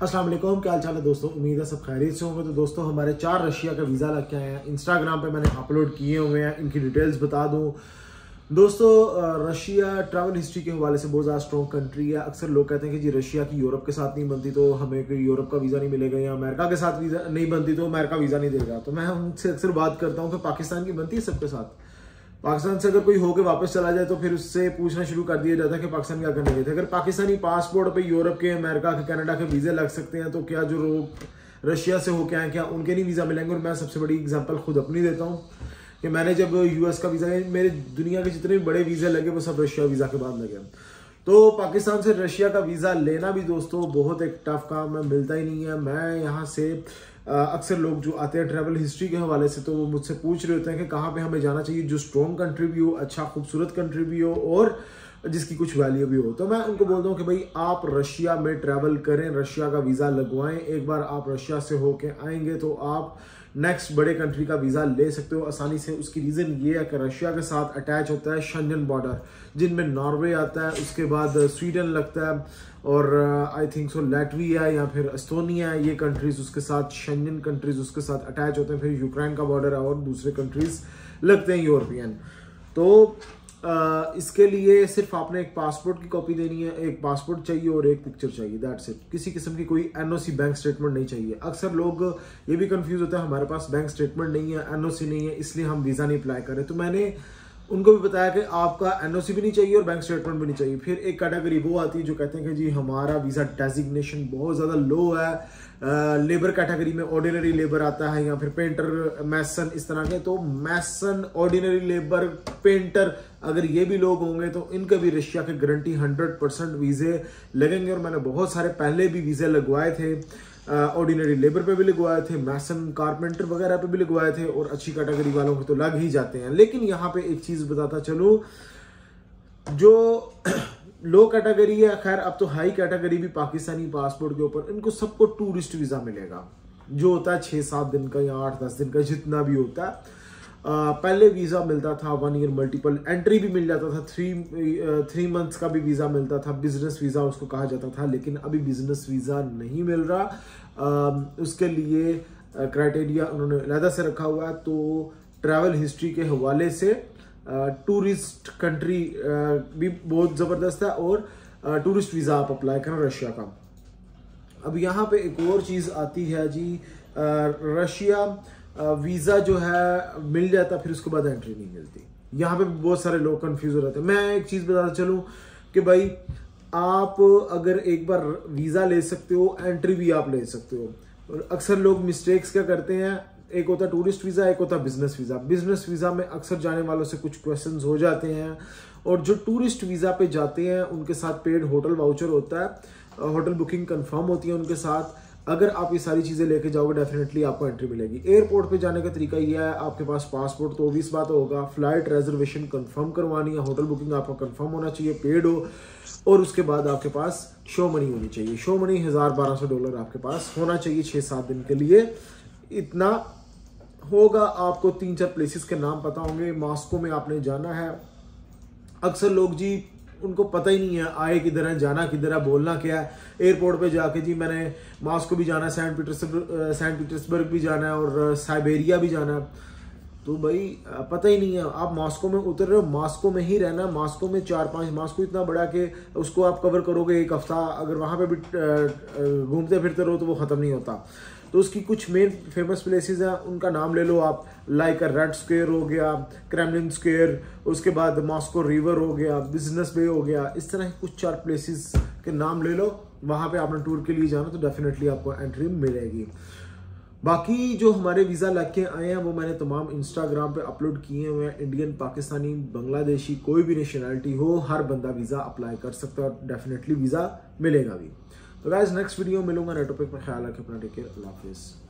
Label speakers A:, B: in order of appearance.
A: अस्सलाम वालेकुम, क्या हाल चाल है दोस्तों। उम्मीद है सब खैरियत से होंगे। तो दोस्तों हमारे 4 रशिया का वीज़ा लग के आए हैं। इंस्टाग्राम पे मैंने अपलोड किए हुए हैं, इनकी डिटेल्स बता दूं दोस्तों। रशिया ट्रैवल हिस्ट्री के हवाले से बहुत ज़्यादा स्ट्रॉन्ग कंट्री है। अक्सर लोग कहते हैं कि जी रशिया की यूरोप के साथ नहीं बनती तो हमें कोई यूरोप का वीज़ा नहीं मिलेगा, या अमेरिका के साथ वीज़ा नहीं बनती तो अमेरिका वीज़ा नहीं देगा। तो मैं उनसे अक्सर बात करता हूँ कि पाकिस्तान की बनती है सबके साथ। पाकिस्तान से अगर कोई होकर वापस चला जाए तो फिर उससे पूछना शुरू कर दिया जाता है कि पाकिस्तान क्या करने गए थे। अगर पाकिस्तानी पासपोर्ट पे यूरोप के, अमेरिका के, कनाडा के वीज़े लग सकते हैं तो क्या जो लोग रशिया से होके आए क्या उनके नहीं वीज़ा मिलेंगे। और मैं सबसे बड़ी एग्जांपल खुद अपनी देता हूँ कि मैंने जब यूएस का वीज़ा, मेरे दुनिया के जितने भी बड़े वीज़े लगे वो सब रशिया वीज़ा के बाद लगे। तो पाकिस्तान से रशिया का वीज़ा लेना भी दोस्तों बहुत एक टफ काम है, मिलता ही नहीं है। मैं यहाँ से अक्सर लोग जो आते हैं ट्रैवल हिस्ट्री के हवाले से तो वो मुझसे पूछ रहे होते हैं कि कहाँ पे हमें जाना चाहिए जो स्ट्रॉन्ग कंट्री भी हो, अच्छा खूबसूरत कंट्री भी हो और जिसकी कुछ वैल्यू भी हो। तो मैं उनको बोलता हूँ कि भाई आप रशिया में ट्रैवल करें, रशिया का वीज़ा लगवाएं। एक बार आप रशिया से होके आएंगे तो आप नेक्स्ट बड़े कंट्री का वीज़ा ले सकते हो आसानी से। उसकी रीज़न ये है कि रशिया के साथ अटैच होता है शेंजन बॉर्डर, जिनमें नॉर्वे आता है, उसके बाद स्वीडन लगता है और आई थिंक सो लैटविया या फिर एस्टोनिया, ये कंट्रीज उसके साथ, शेंजन कंट्रीज उसके साथ अटैच होते हैं। फिर यूक्रेन का बॉर्डर है और दूसरे कंट्रीज लगते हैं यूरोपियन। तो इसके लिए सिर्फ आपने एक पासपोर्ट की कॉपी देनी है, एक पासपोर्ट चाहिए और एक पिक्चर चाहिए, दैट्स इट। किसी किस्म की कोई एनओसी बैंक स्टेटमेंट नहीं चाहिए। अक्सर लोग ये भी कंफ्यूज होते हैं हमारे पास बैंक स्टेटमेंट नहीं है, एनओसी नहीं है, इसलिए हम वीज़ा नहीं अप्लाई करें। तो मैंने उनको भी बताया कि आपका एनओसी भी नहीं चाहिए और बैंक स्टेटमेंट भी नहीं चाहिए। फिर एक कैटेगरी वो आती है जो कहते हैं कि जी हमारा वीज़ा डेजिग्नेशन बहुत ज़्यादा लो है, लेबर कैटेगरी में ऑर्डिनरी लेबर आता है या फिर पेंटर, मैसन, इस तरह के। तो मैसन, ऑर्डिनरी लेबर, पेंटर, अगर ये भी लोग होंगे तो इनका भी रशिया के गारंटी 100% वीज़े लगेंगे। और मैंने बहुत सारे पहले भी वीज़े लगवाए थे, ऑर्डिनरी लेबर पे भी लगवाए थे, मैसन, कारपेंटर वगैरह पे भी लगवाए थे और अच्छी कैटेगरी वालों को तो लग ही जाते हैं। लेकिन यहाँ पे एक चीज़ बताता चलूँ, जो लो कैटेगरी है, खैर अब तो हाई कैटेगरी भी पाकिस्तानी पासपोर्ट के ऊपर, इनको सबको टूरिस्ट वीज़ा मिलेगा जो होता है 6-7 दिन का या 8-10 दिन का, जितना भी होता है। पहले वीज़ा मिलता था 1 ईयर मल्टीपल एंट्री भी मिल जाता था, 3 मंथ्स का भी वीज़ा मिलता था, बिजनेस वीज़ा उसको कहा जाता था। लेकिन अभी बिजनेस वीज़ा नहीं मिल रहा, उसके लिए क्राइटेरिया उन्होंने अलग से रखा हुआ है। तो ट्रैवल हिस्ट्री के हवाले से टूरिस्ट कंट्री भी बहुत ज़बरदस्त है और टूरिस्ट वीज़ा आप अप्लाई करें रशिया का। अब यहाँ पे एक और चीज़ आती है जी, रशिया वीज़ा जो है मिल जाता, फिर उसके बाद एंट्री नहीं मिलती। यहाँ पे बहुत सारे लोग कंफ्यूज हो रहे थे। मैं एक चीज़ बताता चलूँ कि भाई आप अगर एक बार वीज़ा ले सकते हो, एंट्री भी आप ले सकते हो। और अक्सर लोग मिस्टेक्स क्या करते हैं, एक होता है टूरिस्ट वीज़ा, एक होता है बिजनेस वीज़ा। बिजनेस वीज़ा में अक्सर जाने वालों से कुछ क्वेश्चंस हो जाते हैं और जो टूरिस्ट वीज़ा पे जाते हैं उनके साथ पेड होटल वाउचर होता है, होटल बुकिंग कंफर्म होती है उनके साथ। अगर आप ये सारी चीज़ें लेके जाओगे डेफिनेटली आपको एंट्री मिलेगी। एयरपोर्ट पे जाने का तरीका ये है, आपके पास पासपोर्ट तो 20 बात होगा, फ्लाइट रिजर्वेशन कंफर्म करवानी है, होटल बुकिंग आपका कंफर्म होना चाहिए, पेड हो, और उसके बाद आपके पास शो मनी होनी चाहिए। शो मनी $1000-1200 आपके पास होना चाहिए 6-7 दिन के लिए। इतना होगा। आपको 3-4 प्लेसेस के नाम पता होंगे। मॉस्को में आपने जाना है। अक्सर लोग जी उनको पता ही नहीं है आए किधर है, जाना किधर है, बोलना क्या है। एयरपोर्ट पे जाके जी मैंने मॉस्को भी जाना है, सेंट पीटर्सबर्ग भी जाना है और साइबेरिया भी जाना है। तो भाई पता ही नहीं है, आप मॉस्को में उतर रहे हो, मॉस्को में ही रहना। मॉस्को में 4-5, मॉस्को इतना बड़ा कि उसको आप कवर करोगे 1 हफ्ता, अगर वहाँ पे भी घूमते फिरते रहो तो वो ख़त्म नहीं होता। तो उसकी कुछ मेन फेमस प्लेसेस हैं, उनका नाम ले लो आप, लाइक रेड स्क्वायर हो गया, क्रेमलिन स्क्वायर, उसके बाद मॉस्को रिवर हो गया, बिजनेस बे हो गया। इस तरह कुछ 4 प्लेसेस के नाम ले लो, वहाँ पे आपने टूर के लिए जाना तो डेफिनेटली आपको एंट्री मिलेगी। बाकी जो हमारे वीज़ा लग के आए हैं वो मैंने तमाम इंस्टाग्राम पे अपलोड किए हुए हैं। इंडियन, पाकिस्तानी, बांग्लादेशी, कोई भी नेशनैलिटी हो, हर बंदा वीज़ा अप्लाई कर सकता है और डेफिनेटली वीज़ा मिलेगा भी। तो गाइस नेक्स्ट वीडियो मिलूंगा नए टॉपिक में। ख्याल रखें अपना, टेक केयर, अल्लाह हाफिज़।